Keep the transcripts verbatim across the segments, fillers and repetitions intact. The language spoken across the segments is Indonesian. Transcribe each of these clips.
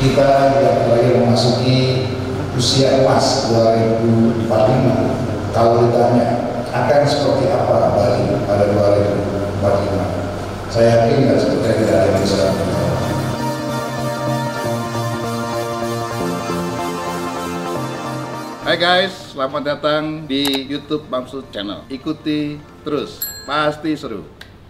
kita yang terakhir memasuki usia emas dua ribu empat puluh lima. Kalau ditanya akan seperti apa Bali pada dua ribu empat puluh lima, saya yakin dan sebetulnya tidak ada yang bisa menjawab. Hai guys, selamat datang di YouTube Bamsud Channel. Ikuti terus, pasti seru.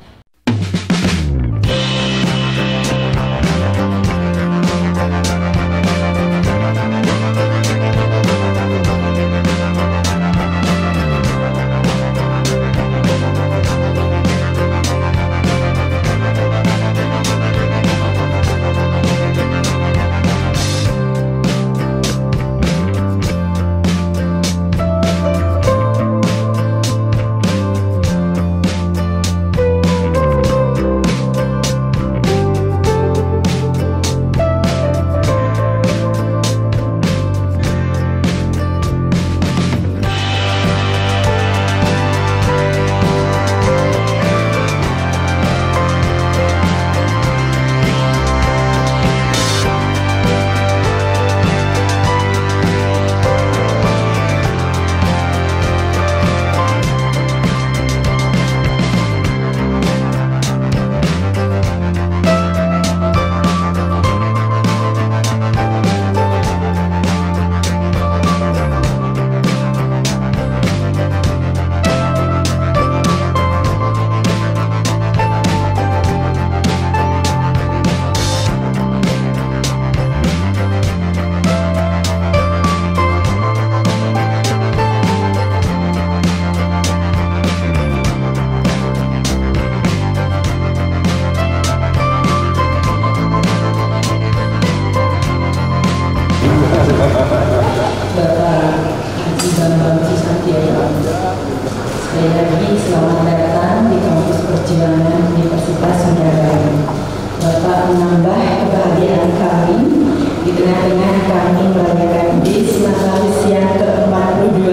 Sekali lagi selamat datang di kampus perjuangan Universitas Sundaram. Bapak menambah kebahagiaan kami di tengah-tengah kami merayakan Dis Natalis yang ke empat puluh dua.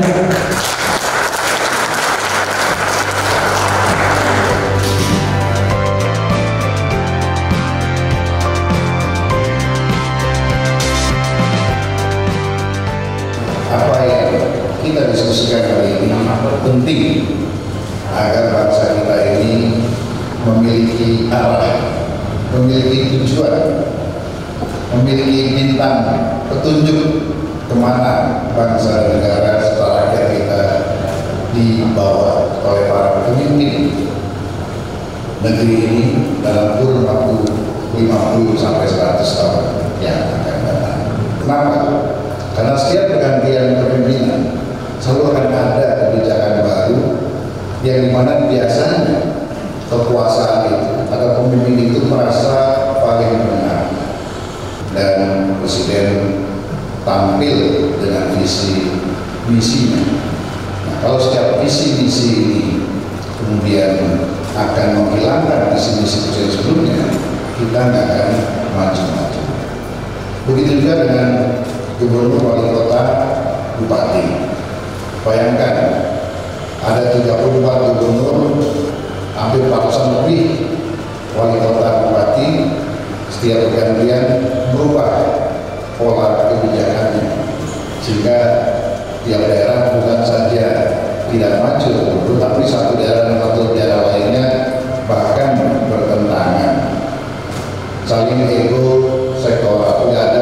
Apa yang kita diskusikan hari ini penting agar bangsa kita ini memiliki arah, memiliki tujuan, memiliki bintang petunjuk kemana bangsa dan negara serta rakyat kita dibawa oleh para pemimpin negeri ini dalam kurun waktu lima puluh sampai seratus tahun yang akan datang. Kenapa? Karena setiap pergantian kepemimpinan selalu akan ada kebijakan baru yang dimana biasanya kekuasaan itu atau pemimpin itu merasa paling benar, dan presiden tampil dengan visi misinya. Nah, kalau setiap visi misi ini kemudian akan menghilangkan visi misi presiden sebelumnya, kita nggak akan maju-maju. Begitu juga dengan gubernur, wali kota, bupati. Bayangkan ada tiga puluh empat gubernur, hampir ratusan lebih wali kota, bupati. Setiap pergantian berubah pola kebijakannya, sehingga tiap daerah bukan saja tidak maju, tetapi satu daerah dan satu daerah lainnya bahkan bertentangan, saling ego sektoral, tidak ada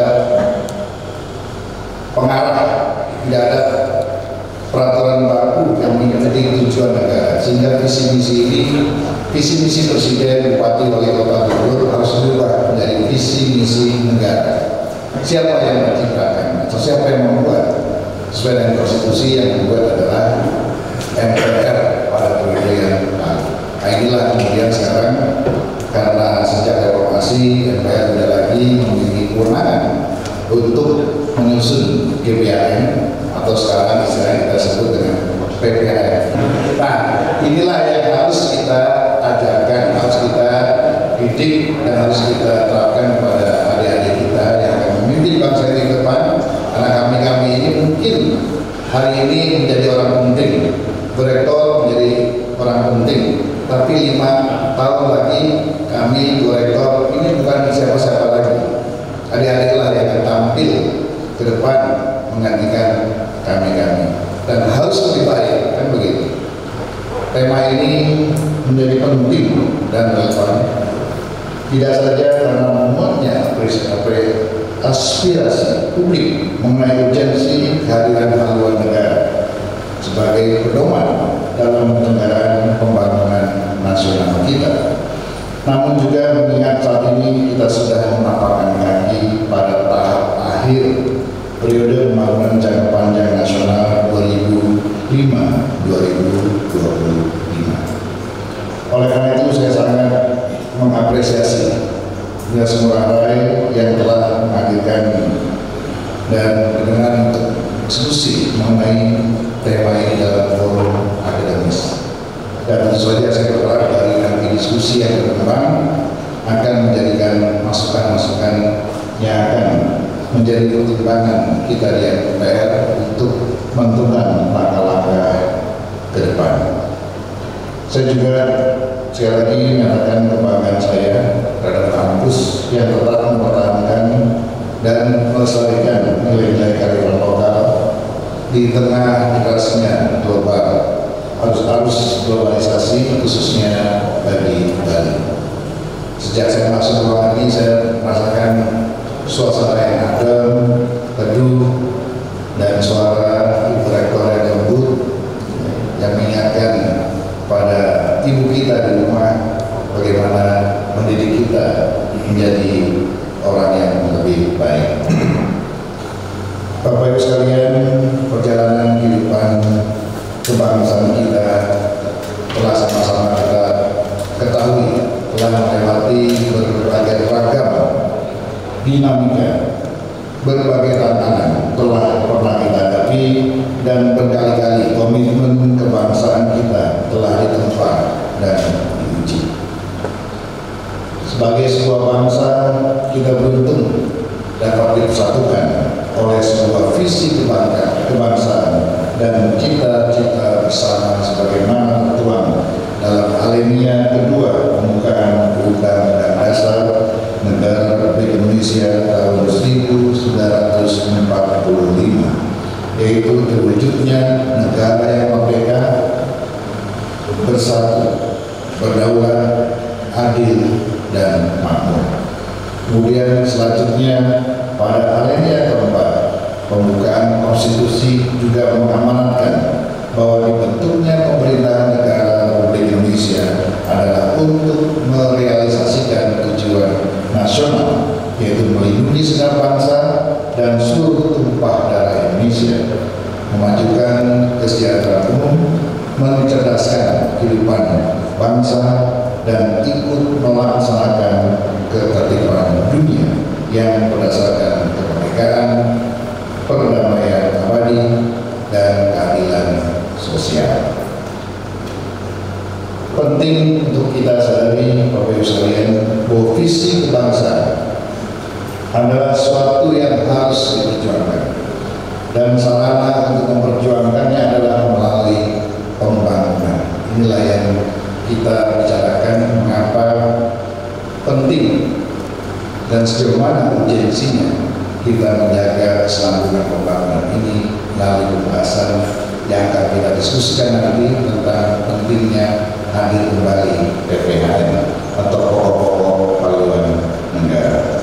pengarah, tidak ada peraturan baku yang menjadi tujuan negara, sehingga visi misi ini, visi misi presiden, bupati, wali kota, gubernur harus berubah menjadi visi misi negara. Siapa yang menciptakan atau siapa yang membuat? Sesuai dengan konstitusi yang dibuat adalah M P R pada periode yang lalu. Nah, inilah kemudian sekarang karena sejak reformasi M P R tidak lagi memiliki kewenangan untuk menyusun G B H M atau sekarang istilahnya kita sebut dengan P P H M. Nah, inilah yang harus kita ajarkan, harus kita didik dan harus kita terapkan kepada adik-adik kita yang akan memimpin bangsa ini ke depan. Karena kami-kami ini mungkin hari ini menjadi orang penting, direktor menjadi orang penting, tapi lima tahun lagi kami direktor ini bukan siapa-siapa lagi. Adik-adik lah yang akan tampil ke depan menggantikan kami-kami, dan harus lebih baik, kan begitu. Tema ini menjadi penting dan relevan, tidak saja karena memuatnya aspirasi publik mengenai urgensi kehadiran haluan negara sebagai pedoman dalam penyelenggaraan pembangunan nasional kita, namun juga mengingat saat ini kita sudah menapakkan kaki pada tahap akhir periode pembangunan jangka panjang nasional dua ribu lima sampai dua ribu dua puluh lima. Oleh karena itu saya sangat mengapresiasi Dinas Ngurah Rai yang telah menghadirkan dan dengan diskusi mengenai tema ini dalam forum akademis. Dan tentu saja saya berharap dari nanti diskusi yang berkembang akan menjadikan masukan-masukan yang akan menjadi pertimbangan kita di M P R untuk menentukan langkah-langkah ke depan. Saya juga sekali lagi menyatakan kebanggaan saya terhadap kampus yang tetap mempertahankan dan melestarikan nilai-nilai kearifan lokal di tengah derasnya global, arus globalisasi khususnya bagi Bali. Sejak saya masuk ruangan ini, saya merasakan suasana yang adem, teduh, dan suara ibu rektor yang lembut yang mengingatkan pada ibu kita di rumah bagaimana mendidik kita menjadi orang yang lebih baik. Bapak Ibu sekalian, perjalanan kehidupan kebangsaan kita telah sama-sama kita ketahui telah melewati berbagai ragam dinamika, berbagai tantangan telah pernah kita hadapi, dan berkali-kali komitmen kebangsaan kita telah ditempa dan diuji. Sebagai sebuah bangsa, kita beruntung dapat dipersatukan oleh sebuah visi kebangsaan dan cita-cita bersama sebagaimana tertuang dalam alinea kedua pembukaan Undang-Undang Dasar Negara Republik Indonesia tahun seribu sembilan ratus empat puluh lima, yaitu terwujudnya negara yang merdeka, bersatu, berdaulat, adil, dan makmur. Kemudian selanjutnya pada alinea keempat, pembukaan konstitusi juga mengamanatkan bahwa dibentuknya pemerintahan negara Republik Indonesia adalah untuk merealisasikan tujuan nasional, yaitu melindungi segenap bangsa dan seluruh tumpah darah Indonesia, memajukan kesejahteraan umum, mencerdaskan kehidupan bangsa, dan ikut melaksanakan ketertiban dunia yang berdasarkan kemerdekaan, perdamaian abadi, dan keadilan sosial. Penting untuk kita sadari, Bapak Ibu sekalian, bahwa visi kebangsaan adalah sesuatu yang harus diperjuangkan, dan sarana untuk memperjuangkannya adalah melalui pembangunan. Inilah yang kita bicarakan mengapa penting dan sejauh mana urgensinya kita menjaga keselambungan pembangunan ini melalui pembahasan yang akan kita diskusikan nanti tentang pentingnya hadir kembali P P H N atau pokok-pokok haluan negara.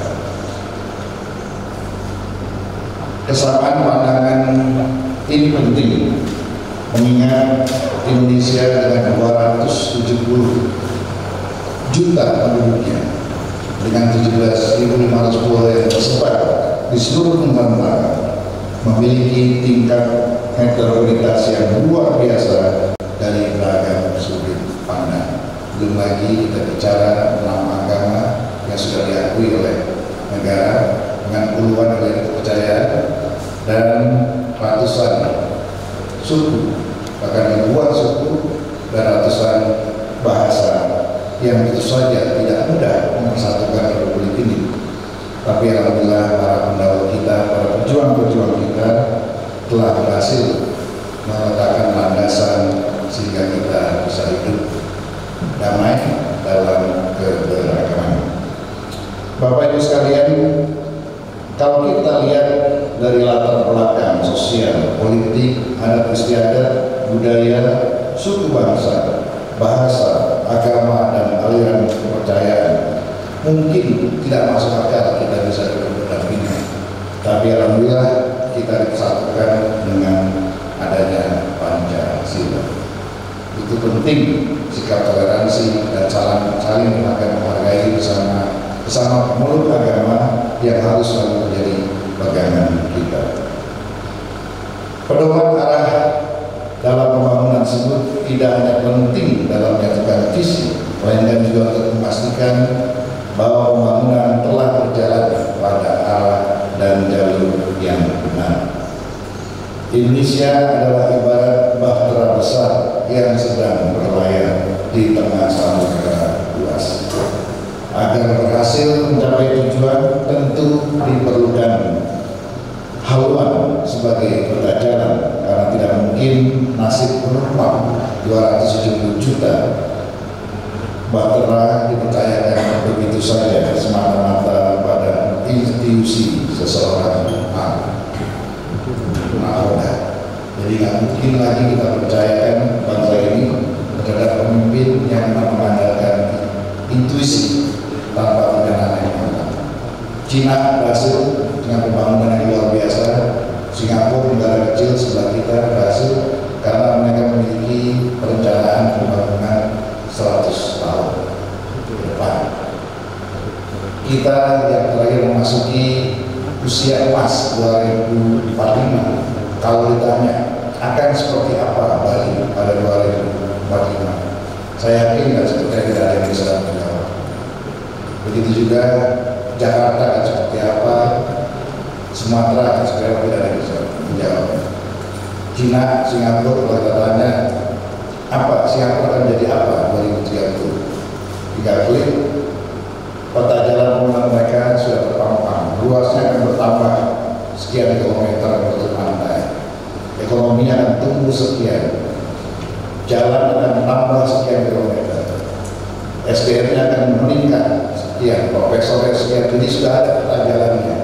Kesamaan pandangan ini penting mengingat Indonesia dengan dua ratus tujuh puluh juta penduduknya dengan tujuh belas ribu lima ratus pulau yang tersebar di seluruh Nusantara memiliki tingkat heterogenitas yang luar biasa dari beragam sudut pandang. Belum lagi kita bicara tentang agama yang sudah diakui oleh negara dengan puluhan nilai kepercayaan dan ratusan suku, bahkan ribuan suku dan ratusan bahasa yang tentu saja tidak mudah mempersatukan Republik ini. Tapi alhamdulillah para pendahulu kita, para pejuang-pejuang kita telah berhasil meletakkan landasan sehingga kita bisa hidup damai dalam keberagaman. Bapak Ibu sekalian, Kalau kita lihat dari latar belakang sosial, politik, adat istiadat, budaya, suku bangsa, bahasa, agama, dan aliran kepercayaan, mungkin tidak masuk akal kita bisa berdampingan. Tapi alhamdulillah kita disatukan dengan adanya Pancasila. Itu penting, sikap toleransi dan saling saling menghargai bersama bersama pemeluk agama yang harus selalu menjadi pegangan kita. Pedoman arah dalam pembangunan tersebut tidak hanya penting dalam menyatukan visi, melainkan juga untuk memastikan bahwa pembangunan telah berjalan pada arah dan jalur yang benar. Indonesia adalah ibarat bahtera besar yang sedang berlayar di tengah samudera luas. Agar berhasil mencapai tujuan, tentu diperlukan haluan sebagai peta jalan, karena tidak mungkin nasib penumpang dua ratus tujuh puluh juta bahtera dipercayakan begitu saja semata-mata pada institusi seseorang nahoda. Jadi nggak mungkin lagi kita percayakan bangsa ini terhadap pemimpin yang mengandalkan intuisi tanpa perencanaan yang matang. Cina berhasil dengan pembangunan yang luar biasa. Singapura, negara kecil sebelah kita, berhasil karena mereka memiliki perencanaan pembangunan seratus tahun ke depan. Kita yang terakhir memasuki usia emas dua ribu empat puluh lima. Kalau ditanya akan seperti apa Bali pada dua ribu empat puluh lima, saya yakin nggak seperti tidak ada yang bisa menjawab. Begitu juga Jakarta akan seperti apa, Sumatera akan seperti apa, tidak ada yang bisa menjawab. Cina, Singapura, kalau kita tanya apa Singapura akan jadi apa dua ribu tiga puluh, tiga klik peta jalan pembangunan mereka sudah terpampang, luasnya akan bertambah sekian kilometer untuk pantai, ekonominya akan tumbuh sekian, jalan akan tambah sekian kilometer, S D M-nya akan meningkat sekian, profesornya sekian, jadi sudah ada peta jalannya.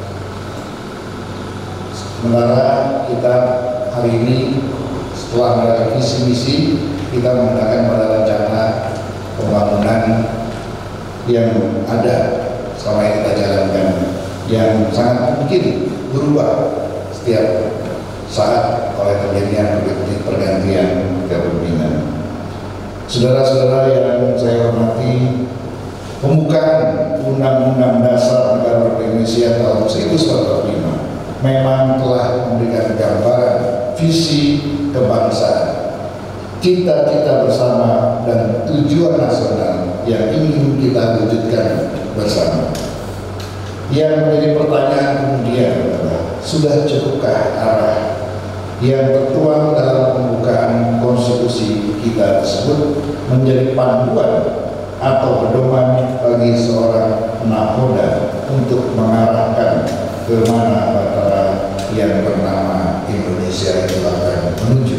Sementara kita hari ini setelah melakukan visi misi, kita menggunakan pada rencana pembangunan yang ada selama ini kita jalankan, yang sangat mungkin berubah setiap saat oleh terjadinya pergantian kepemimpinan. Saudara-saudara yang saya hormati, pembukaan Undang-Undang Dasar Negara Republik Indonesia tahun seribu sembilan ratus empat puluh lima memang telah memberikan gambaran visi kebangsaan, cita-cita bersama, dan tujuan nasional yang ingin kita wujudkan bersama. Yang menjadi pertanyaan kemudian adalah, sudah cukupkah arah yang tertuang dalam pembukaan konstitusi kita tersebut menjadi panduan atau pedoman bagi seorang nahoda untuk mengarahkan ke mana bahtera yang bernama Indonesia itu akan menuju?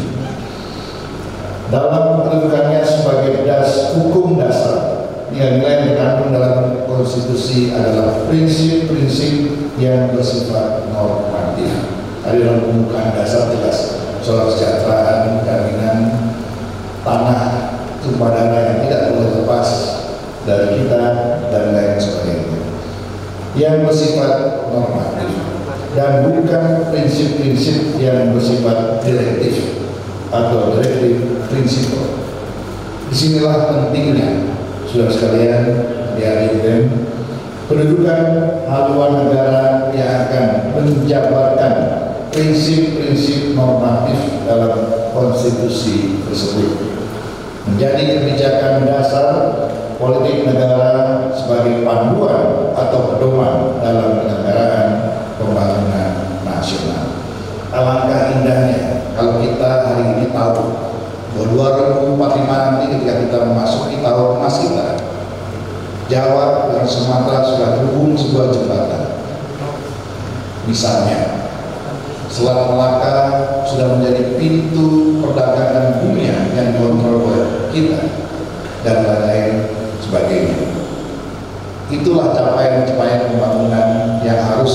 Dalam kedudukannya sebagai das hukum dasar, nilai-nilai yang terkandung dalam konstitusi adalah prinsip-prinsip yang bersifat normatif. Tadi dalam pembukaan dasar jelas soal kesejahteraan, jaminan tanah, tumpah darah yang tidak boleh lepas dari kita, dan lain sebagainya, yang bersifat normatif dan bukan prinsip-prinsip yang bersifat direktif atau direktif prinsipal. Disinilah pentingnya, saudara sekalian, dihadirkan kedudukan haluan negara yang akan menjabarkan prinsip-prinsip normatif dalam konstitusi tersebut, menjadi kebijakan dasar politik negara sebagai panduan atau pedoman dalam penyelenggaraan pembangunan nasional. Alangkah indahnya kalau kita hari ini tahu bahwa dua ribu empat puluh lima nanti ketika kita memasuki tahun emas kita, Jawa dan Sumatera sudah terhubung sebuah jembatan. Misalnya, Selat Melaka sudah menjadi pintu perdagangan dunia yang dikontrol oleh kita, dan lain-lain sebagainya. Itulah capaian-capaian pembangunan yang harus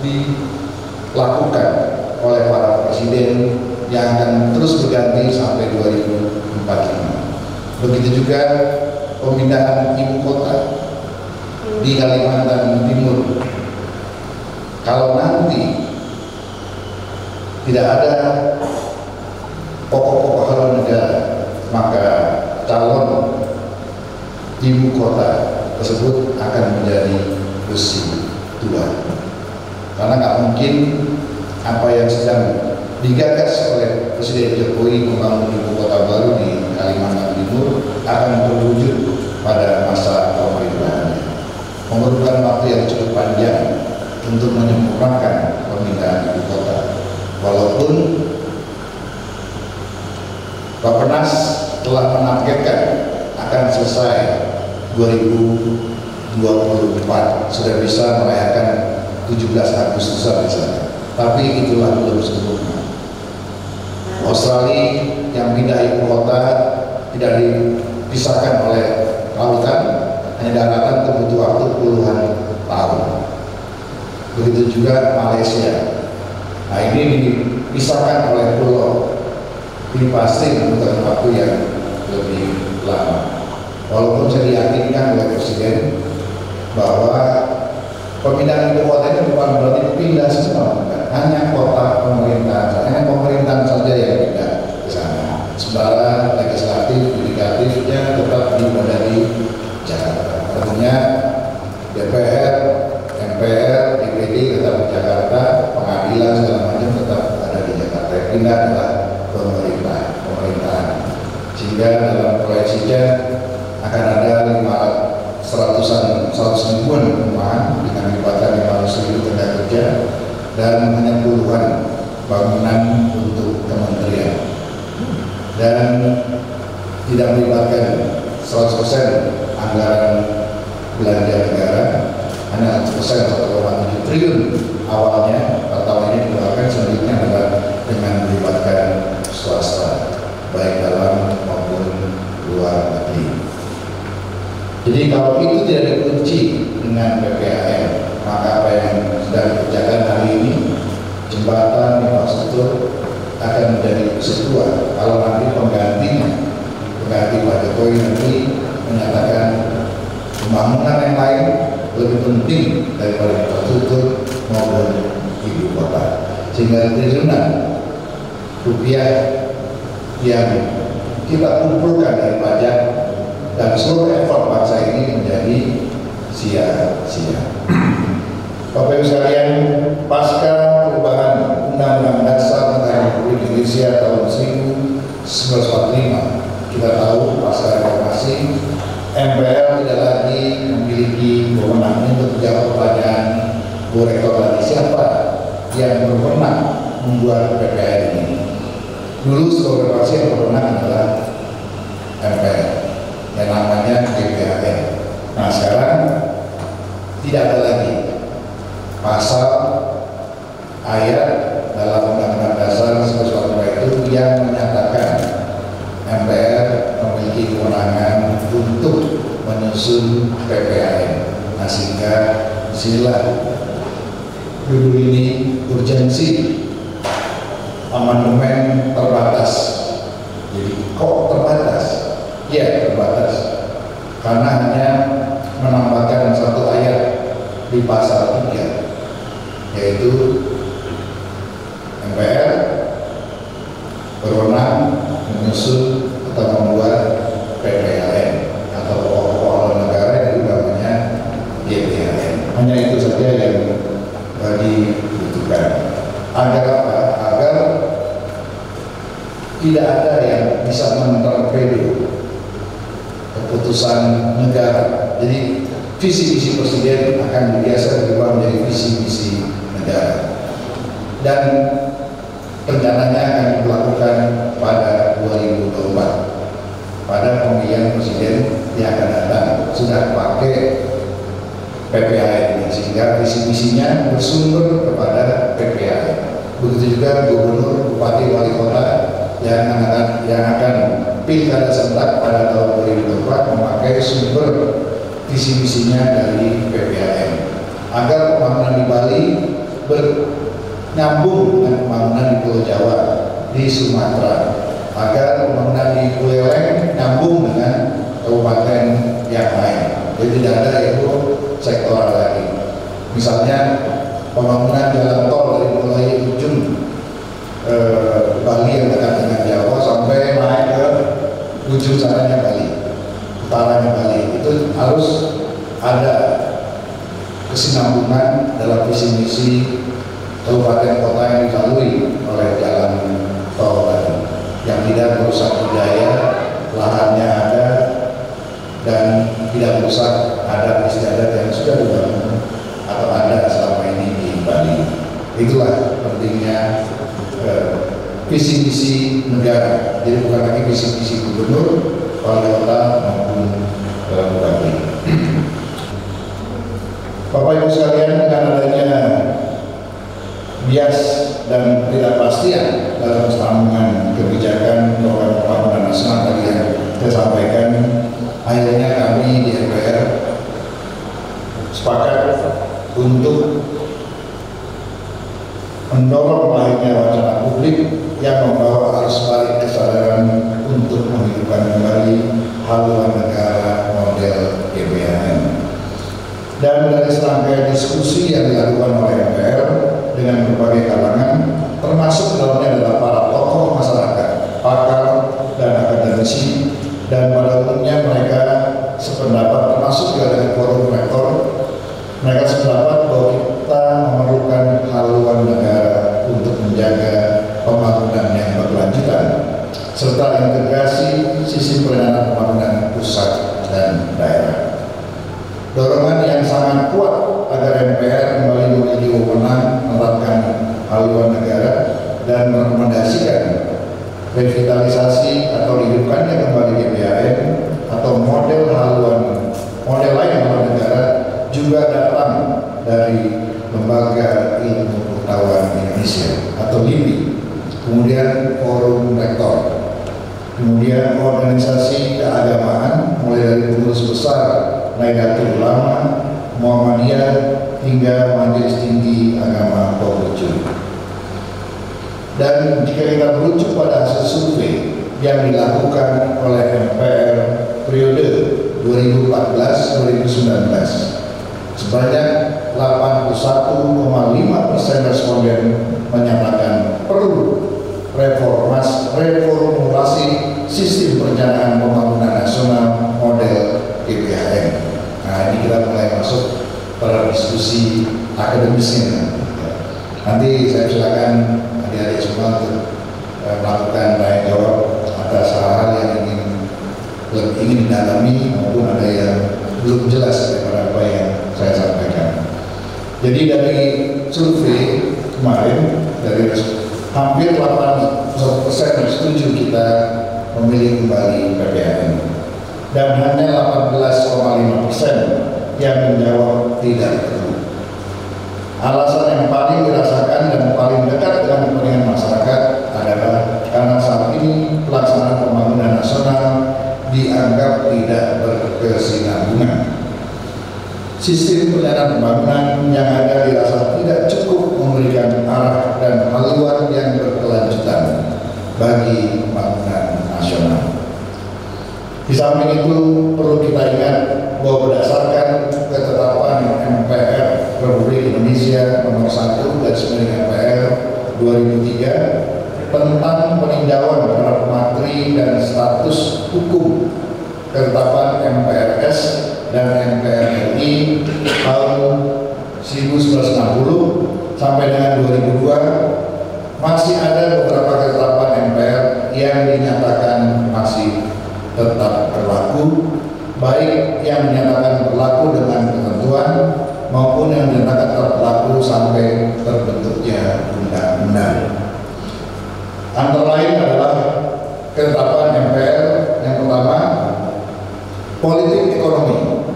dilakukan oleh para presiden yang akan terus berganti sampai dua ribu empat puluh lima. Begitu juga pemindahan ibu kota di Kalimantan Timur. Kalau nanti tidak ada pokok-pokok haluan negara, maka calon ibu kota tersebut akan menjadi besi tua. Karena nggak mungkin apa yang sedang digagas oleh Presiden Jokowi membangun ibu kota baru di Kalimantan Timur akan terwujud pada masa pemerintahannya. Memerlukan waktu yang cukup panjang untuk menyempurnakan pemindahan ibu kota. Walaupun Bappenas telah menargetkan akan selesai dua ribu dua puluh empat, sudah bisa merayakan tujuh belas Agustusan di sana. Tapi itulah belum sempurna. Australia yang pindah ibu kota tidak dipisahkan oleh lautan, hanya daratan, itu butuh waktu puluhan tahun. Begitu juga Malaysia. Nah, ini dipisahkan oleh pulau, ini pasti membutuhkan waktu yang lebih lama. Walaupun saya diyakinkan oleh Presiden bahwa pemindahan ibu kota itu bukan berarti pindah semua, bukan. Hanya kota pemerintahan, hanya pemerintahan saja yang pindah ke sana. Sementara legislatif, yudikatifnya tetap di Jakarta. Artinya D P R, M P R, D P D tetap di Jakarta, pengadilan segala macam tetap ada di Jakarta. Yang pindah adalah pemerintah, pemerintahan. Sehingga dalam proyeksinya akan ada lima seratusan, seratus ribuan perumahan dengan melibatkan lima ratus ribu tenaga kerja dan hanya puluhan bangunan untuk kementerian, dan tidak melibatkan seratus persen anggaran belanja negara, hanya seratus persen satu koma tujuh triliun awalnya atau ini dikeluarkan, selanjutnya adalah dengan melibatkan swasta baik dalam maupun luar negeri. Jadi kalau itu tidak dikunci dengan P P H M, maka apa yang sedang dikerjakan hari ini, jembatan, infrastruktur akan menjadi kesetuan. Kalau nanti penggantinya, pengganti Pak Jokowi nanti menyatakan pembangunan yang lain lebih penting daripada infrastruktur maupun ibu kota, sehingga triliunan rupiah yang kita kumpulkan dari pajak dan seluruh effort bangsa ini menjadi sia-sia. Bapak Ibu sekalian, pasca perubahan Undang-Undang Dasar Negara Republik Indonesia tahun seribu sembilan ratus empat puluh lima, kita tahu pasca reformasi M P R tidak lagi memiliki wewenang untuk menjawab pertanyaan Bu Rektor tadi, siapa yang berwenang membuat P P H M ini. Dulu seluruh reformasi yang berwenang adalah M P R yang namanya G B H M. Nah, sekarang tidak ada lagi pasal ayat dalam Undang-Undang Dasar seribu sembilan ratus empat puluh lima itu yang menyatakan M P R memiliki kewenangan untuk menyusun P P H M. Nah, sehingga disinilah dulu ini urgensi amandemen terbatas. Jadi kok terbatas? Ya, terbatas karena hanya menambahkan satu ayat di pasal tiga, yaitu M P R berwenang menyusun atau membuat P P H M atau pokok negara yang namanya G B H M. Hanya itu saja yang dibutuhkan. Agar apa? Agar tidak ada yang bisa mentorpedo keputusan negara. Jadi visi-visi presiden akan biasa berubah menjadi visi-visi negara, dan rencananya akan dilakukan pada dua ribu dua puluh empat pada pemilihan presiden yang akan datang sudah pakai P P H M ini, sehingga visi-misinya bersumber kepada P P H M. Begitu juga gubernur, bupati, wali kota yang akan yang akan pilkada serentak pada tahun dua ribu dua puluh empat memakai sumber visi misinya dari P P H M. Agar pembangunan di Bali bernyambung dengan pembangunan di Pulau Jawa, di Sumatera, agar pembangunan di Buleleng nyambung dengan kabupaten yang lain. Jadi tidak ada itu sektoral lagi. Misalnya pembangunan jalan tol dari mulai ujung eh, Bali yang dekat dengan Jawa sampai naik ke ujung sananya Bali, utaranya Bali, itu harus ada kesinambungan dalam visi misi kabupaten kota yang dilalui oleh jalan tol tadi, yang tidak merusak budaya, lahannya ada, dan tidak merusak adat istiadat yang sudah dibangun atau ada selama ini di Bali. Itulah pentingnya eh, visi misi negara. Jadi bukan lagi visi misi gubernur, wali kota maupun eh, bupati. Bapak Ibu sekalian, dengan adanya bias dan ketidakpastian dalam sambungan kebijakan program pembangunan nasional tadi yang saya sampaikan, akhirnya kami di M P R sepakat untuk mendorong lahirnya wacana publik yang membawa arus balik kesadaran untuk menghidupkan kembali haluan negara model G B H N. Dan dari serangkaian diskusi yang dilakukan oleh M P R dengan berbagai kalangan, termasuk dalamnya adalah para tokoh masyarakat, pakar dan akademisi, dan pada umumnya mereka sependapat, termasuk juga dari forum rektor, mereka sependapat bahwa kita memerlukan haluan negara untuk menjaga pembangunan yang berkelanjutan serta integrasi sistem perencanaan pembangunan pusat dan daerah. Dorongan yang sangat kuat agar M P R kembali memiliki wewenang menerapkan haluan negara dan merekomendasikan revitalisasi atau dihidupkannya kembali G B H N atau model haluan model lain haluan negara juga datang dari Lembaga Ilmu Pengetahuan Indonesia atau L I P I, kemudian Forum Rektor, kemudian organisasi keagamaan mulai dari pengurus besar Nahdlatul Ulama, Muhammadiyah hingga Majelis Tinggi Agama Konghucu. Dan jika kita merujuk pada hasil survei yang dilakukan oleh M P R periode dua ribu empat belas sampai dua ribu sembilan belas, sebanyak delapan puluh satu koma lima persen responden menyatakan perlu reformas reformulasi sistem perencanaan pembangunan nasional model G B H N. Nah, ini kita mulai masuk pada diskusi akademisnya. Nanti saya silakan adik-adik semua untuk eh, melakukan tanya jawab atas hal-hal yang ingin lebih ingin didalami maupun ada yang belum jelas daripada apa yang saya sampaikan. Jadi dari survei kemarin dari hampir delapan puluh persen setuju kita memilih kembali P P H N. Dan hanya delapan belas koma lima persen yang menjawab tidak perlu. Alasan yang paling dirasakan dan paling dekat dengan kepentingan masyarakat adalah karena saat ini pelaksanaan pembangunan nasional dianggap tidak berkesinambungan. Sistem perencanaan pembangunan yang ada dirasa tidak cukup memberikan arah dan haluan yang berkelanjutan bagi pembangunan nasional. Di samping itu perlu kita ingat bahwa berdasarkan ketetapan M P R Republik Indonesia nomor satu garis miring M P R dua ribu tiga tentang peninjauan terhadap materi dan status hukum ketetapan M P R S dan M P R R I tahun seribu sembilan ratus enam puluh sampai dengan dua ribu dua, masih ada beberapa ketetapan M P R yang dinyatakan masih tetap berlaku, baik yang dinyatakan berlaku dengan ketentuan maupun yang dinyatakan berlaku sampai terbentuknya undang-undang. Antara lain adalah ketetapan M P R yang pertama, politik ekonomi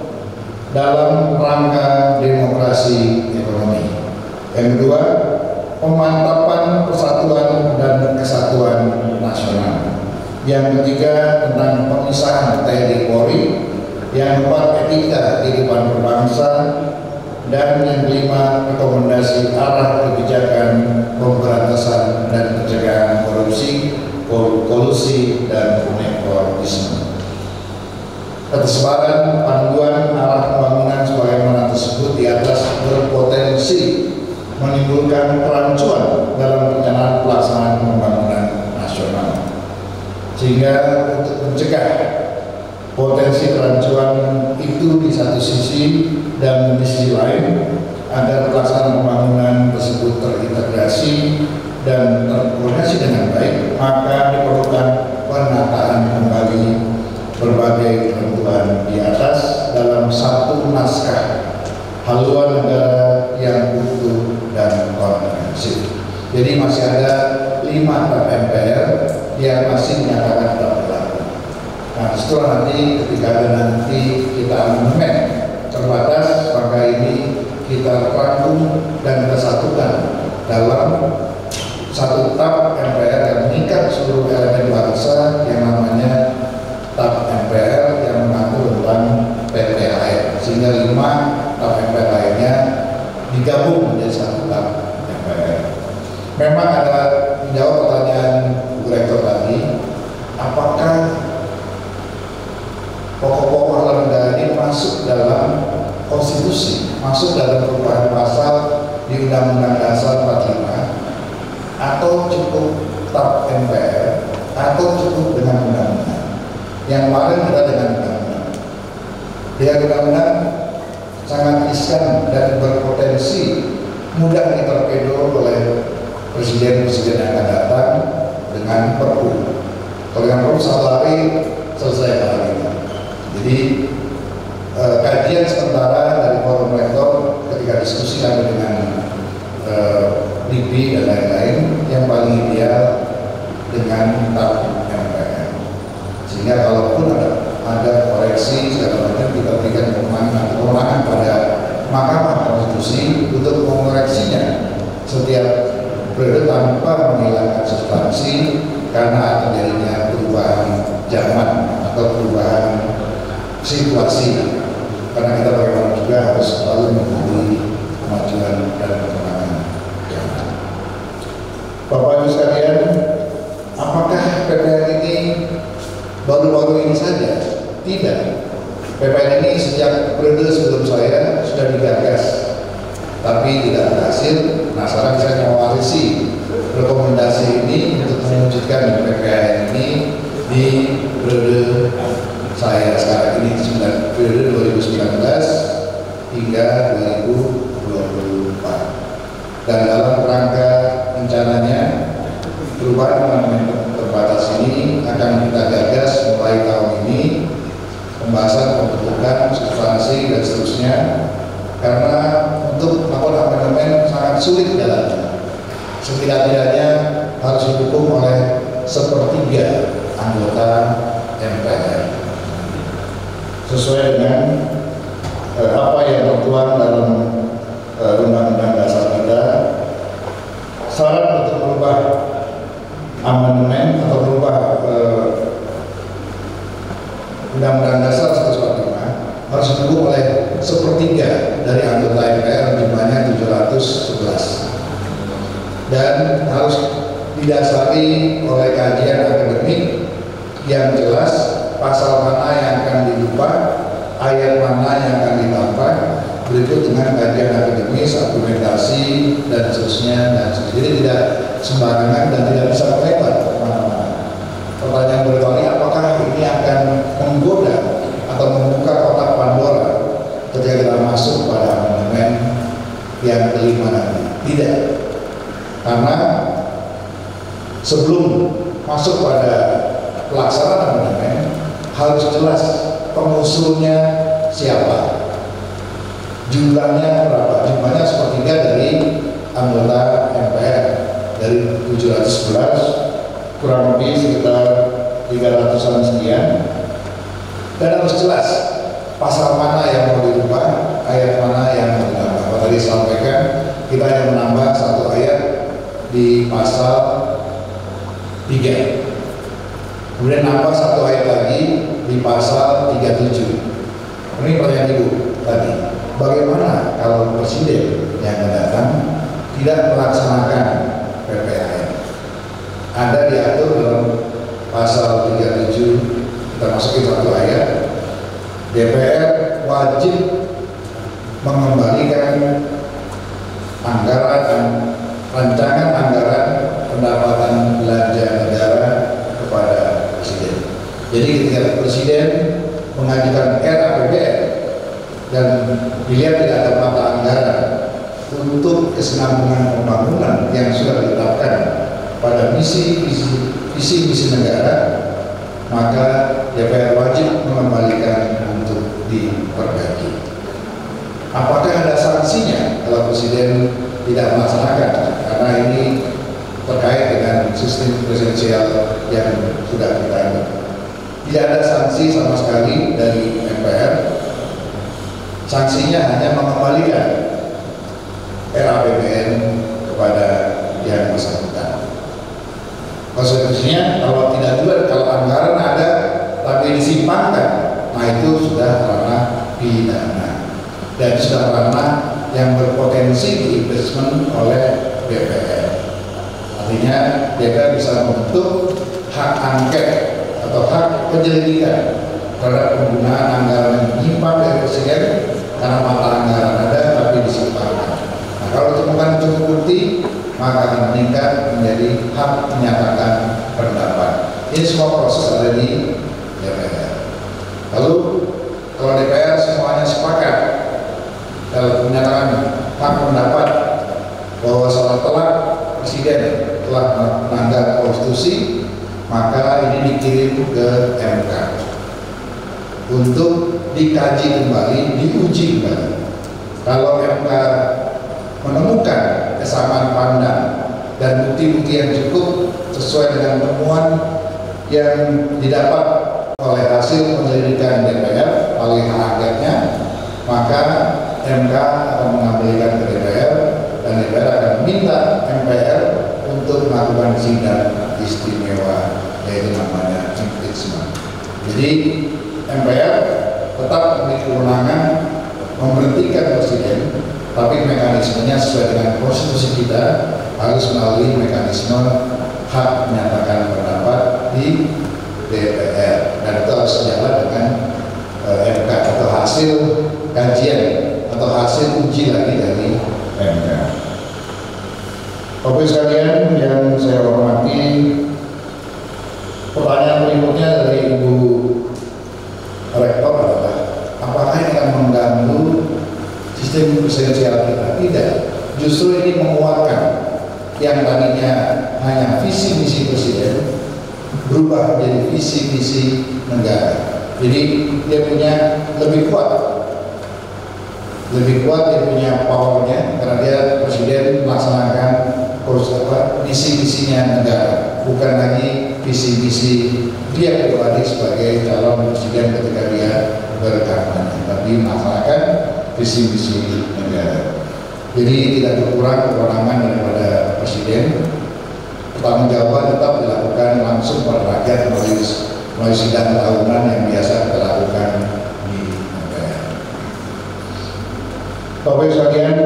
dalam rangka demokrasi ekonomi. Yang kedua, pemantapan persatuan dan kesatuan nasional. Yang ketiga, tentang pemisahan T N I Polri. Yang keempat, etika kehidupan berbangsa. Dan yang kelima, rekomendasi arah kebijakan pemberantasan dan pencegahan korupsi, kolusi, dan nepotisme. Ketersebaran panduan arah pembangunan sebagaimana tersebut di atas berpotensi menimbulkan kerancuan dalam perencanaan pelaksanaan pembangunan nasional. Sehingga untuk mencegah potensi kerancuan itu di satu sisi dan di sisi lain, agar pelaksanaan pembangunan tersebut terintegrasi dan terkoordinasi dengan baik, maka diperlukan penataan kembali berbagai ketentuan di atas dalam satu naskah haluan negara yang utuh dan komprehensif. Jadi masih ada lima tap M P R yang masih dinyatakan tidak berlaku. Nah, setelah nanti ketika ada nanti kita amandemen terbatas, maka ini kita rangkum dan kita satukan dalam satu tap M P R yang mengikat seluruh elemen bangsa yang namanya tap M P R yang mengatur tentang P P H R, sehingga lima tap M P R lainnya digabung menjadi satu tap M P R. Memang ada menjawab pertanyaan Bu Rektor tadi, apakah pokok-pokok haluan negara ini masuk dalam konstitusi, masuk dalam perubahan pasal di Undang-Undang Dasar empat puluh lima, atau cukup tap M P R, atau cukup dengan undang-undang? Yang kemarin kita dengan undang-undang. Dengan undang-undang sangat riskan dan berpotensi mudah ditorpedo oleh presiden-presiden yang akan datang dengan perpu. Kalau dengan perpu satu hari selesai hal ini. Jadi eh, kajian sementara dari forum rektor ketika diskusi kami dengan eh, D I P I dan lain-lain, yang paling ideal dengan tap M P R. Sehingga kalaupun ada ada koreksi segala macam, kita berikan kewenangan pada Mahkamah Konstitusi untuk mengoreksinya setiap periode tanpa menghilangkan substansi karena terjadinya perubahan zaman atau perubahan situasi. Karena kita bagaimana juga harus selalu mengikuti kemajuan dan perkembangan zaman. Bapak Ibu sekalian, apakah P P R ini baru-baru ini saja? Tidak. P P R ini sejak periode sebelum saya sudah digagas, tapi tidak berhasil. Nah, sekarang saya mewarisi rekomendasi ini untuk mewujudkan P P R ini di periode saya sekarang ini, periode dua ribu sembilan belas hingga dua ribu dua puluh empat. Dan dalam rangka rencananya perubahan amandemen terbatas ini akan kita gagas mulai tahun ini, pembahasan pembentukan substansi dan seterusnya, karena untuk melakukan amandemen sangat sulit jalannya. Setidak-tidaknya harus didukung oleh sepertiga anggota M P R sesuai dengan eh, apa yang tertuang dalam eh, Undang-Undang Dasar kita. Syarat untuk merubah amandemen atau merubah eh, Undang-Undang Dasar seribu sembilan ratus empat puluh lima harus didukung oleh sepertiga dari anggota M P R, jumlahnya tujuh ratus sebelas, dan harus didasari oleh kajian akademik yang jelas, pasal mana yang akan dirubah, ayat mana yang akan ditambah, berikut dengan kajian akademis, argumentasi, dan seterusnya. Dan jadi tidak sembarangan dan tidak bisa melebar kemana-mana. Pertanyaan berikutnya, apakah ini akan menggoda atau membuka kotak Pandora ketika kita masuk pada amandemen yang kelima nanti? Tidak, karena sebelum masuk pada pelaksanaan amandemen harus jelas pengusulnya siapa, jumlahnya berapa. Jumlahnya sepertiga dari anggota M P R, dari tujuh ratus sebelas kurang lebih sekitar tiga ratusan sekian, dan harus jelas pasal mana yang mau dirubah, ayat mana yang mau ditambah. Kalau tadi sampaikan, kita hanya menambah satu ayat di pasal tiga, kemudian nambah satu ayat lagi di pasal tiga puluh tujuh. Ini pertanyaan Ibu tadi, bagaimana kalau presiden yang akan datang tidak melaksanakan P P A M? Ada diatur dalam pasal tiga puluh tujuh, kita masukin satu ayat, D P R wajib mengembalikan anggaran rancangan anggaran pendapatan belanja negara kepada presiden. Jadi ketika presiden mengajukan R A P B N dan dilihat tidak ada mata anggaran untuk kesinambungan pembangunan yang sudah ditetapkan pada misi visi misi negara, maka D P R wajib mengembalikan untuk diperbaiki. Apakah ada sanksinya kalau presiden tidak melaksanakan? Karena ini terkait dengan sistem presidensial yang sudah kita anggap. Tidak ada sanksi sama sekali dari M P R. Sanksinya hanya mengembalikan R A P B N kepada yang bersangkutan. Konsekuensinya kalau tidak juga, kalau anggaran ada tapi disimpankan, nah itu sudah ranah pidana dan sudah ranah yang berpotensi di-investment oleh D P R. Artinya D P R bisa membentuk hak angket atau hak penyelidikan terhadap penggunaan anggaran yang menyimpang dari presiden karena mata anggaran ada tapi disimpankan. Nah, kalau ditemukan cukup bukti, maka akan meningkat menjadi hak menyatakan pendapat. Ini semua proses ada di D P R. Lalu kalau D P R semuanya sepakat dalam menyatakan hak pendapat bahwa salah telah presiden telah melanggar konstitusi, maka ini dikirim ke M K untuk dikaji kembali, diuji kembali. Kalau M K menemukan kesamaan pandang dan bukti-bukti yang cukup sesuai dengan temuan yang didapat oleh hasil penyelidikan D P R melalui hak angketnya, maka M K akan mengambilkan ke D P R dan D P R akan minta M P R untuk melakukan sidang istimewa, yaitu namanya impeachment. Jadi M P R tetap memiliki kewenangan memberhentikan presiden, tapi mekanismenya sesuai dengan konstitusi kita harus melalui mekanisme hak menyatakan pendapat di D P R, dan itu harus sejalan dengan uh, M K atau hasil kajian atau hasil uji lagi dari M K. Bapak sekalian yang saya hormati, pertanyaan berikutnya dari Ibu Rektor adalah, apakah ini akan mengganggu sistem presidensial kita? Tidak, justru ini menguatkan yang tadinya hanya visi misi presiden berubah menjadi visi misi negara. Jadi dia punya lebih kuat, lebih kuat dia punya powernya karena dia presiden melaksanakan misi-misinya negara, bukan lagi visi-misi dia pribadi sebagai calon presiden ketika dia berkampanye, tapi melaksanakan visi-misi negara. Jadi tidak berkurang kewenangan daripada presiden. Pertanggungjawaban tetap dilakukan langsung pada rakyat melalui melalui sidang tahunan yang biasa kita lakukan di M P R. Bapak sekalian,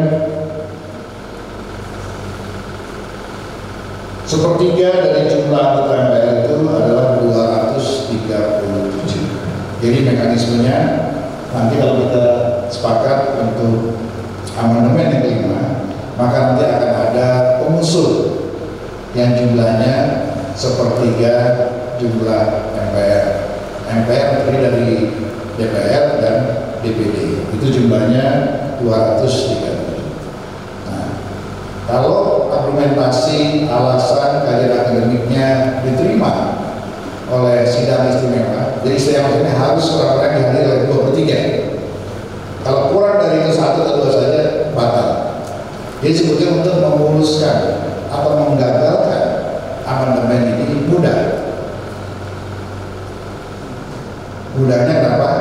sepertiga dari jumlah anggota M P R itu adalah dua ratus tiga puluh tujuh. Jadi mekanismenya nanti kalau kita sepakat untuk amandemen yang kelima, maka nanti akan ada pengusul yang jumlahnya sepertiga jumlah M P R. M P R terdiri dari D P R dan D P D. Itu jumlahnya dua ratus tiga puluh. Nah, kalau argumentasi alasan kajian akademiknya diterima oleh sidang istimewa, jadi istimewa maksudnya harus orang-orang yang hadir oleh dua per tiga. Kalau kurang dari itu satu atau dua saja batal. Jadi sebetulnya untuk memuluskan atau menggagalkan amandemen ini mudah. Mudahnya kenapa?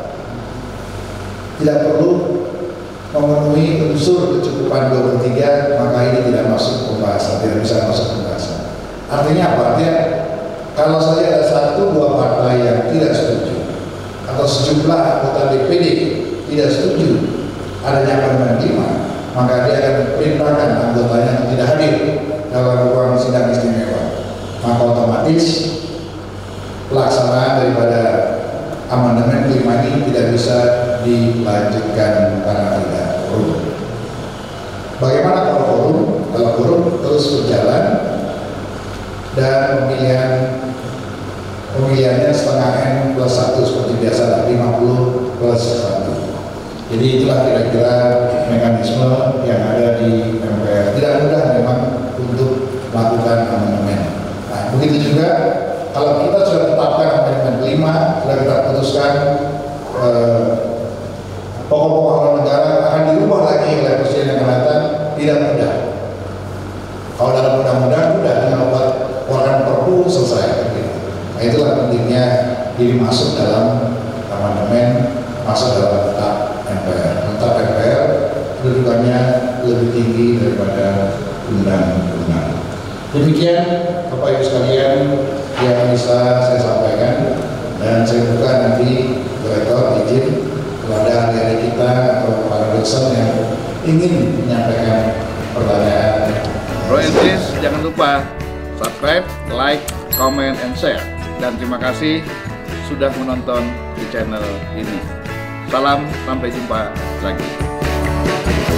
Tidak perlu memenuhi unsur kecukupan dua per tiga, maka ini tidak masuk pembahasan, tidak bisa masuk pembahasan. Artinya apa? Artinya kalau saja ada satu dua partai yang tidak setuju atau sejumlah anggota D P D tidak setuju adanya Amendmen lima, maka dia akan perintahkan anggotanya untuk tidak hadir dalam ruang sidang istimewa. Maka otomatis pelaksanaan daripada Amandemen lima ini tidak bisa dilanjutkan karena tidak quorum. Bagaimana kalau quorum? Kalau quorum terus berjalan dan pemilihan pemilihannya setengah N plus satu seperti biasa, lima puluh plus satu. Jadi itulah kira-kira mekanisme yang ada di M P R. Tidak mudah memang untuk melakukan amandemen. Nah, begitu juga kalau kita sudah tetapkan Amendmen lima, sudah kita putuskan eh, pokok-pokok haluan negara akan dirubah lagi oleh presiden yang akan datang, tidak mudah. Kalau dalam undang-undang sudah tinggal buat keluarkan perpu selesai. Gitu. Nah, itulah pentingnya ini masuk dalam amandemen, masuk dalam tetap M P R. Tetap M P R kedudukannya lebih tinggi daripada undang-undang. Demikian Bapak Ibu sekalian yang bisa saya sampaikan, dan saya buka nanti Direktur izin kepada adik-adik kita atau para dosen yang ingin menyampaikan pertanyaan. Bro and sis, jangan lupa subscribe, like, comment, and share. Dan terima kasih sudah menonton di channel ini. Salam, sampai jumpa lagi.